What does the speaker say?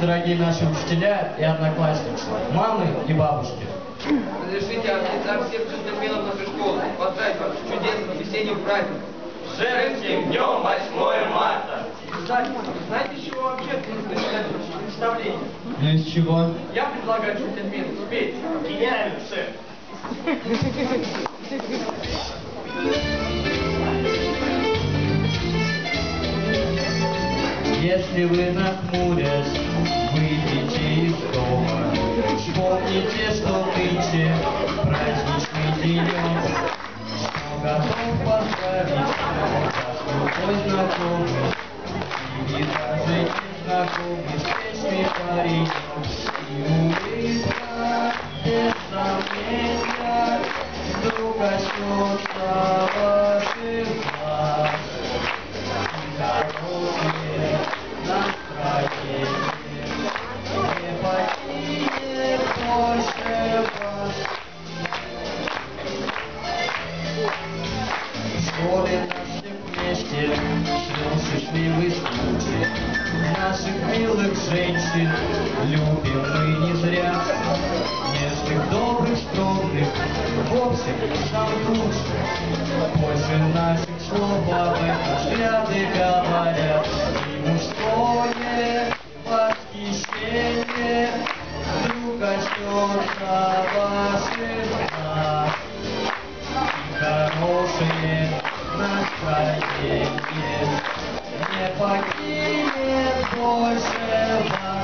дорогие наши учителя и одноклассники, мамы и бабушки. Разрешите от лица всех джентльменов нашей школы поздравить вас с чудесным весенним праздником. Женским днем 8 марта. Знаете, с чего вообще начинать представление? Ну из чего? Я предлагаю джентльмену спеть. Гениально, шеф. Если вы нахмурясь выйдете из дома, вспомните, что нынче праздничный денек, что готов поздравить вас любой знакомый, или даже незнакомый встречный парень, и улыбка без сомнения вдруг коснется ваших глаз. Хорошее настроение не покинет больше вас. В школе нашей вместе ждем счастливый случай. Наших милых женщин любим мы не зря. Нежных, добрых, строгих, вовсе сам лучше. Больше наших слов об этом взгляды говорят. И мужское восхищение вдруг коснется ваших глаз. И хорошее настроение не покинет больше вас.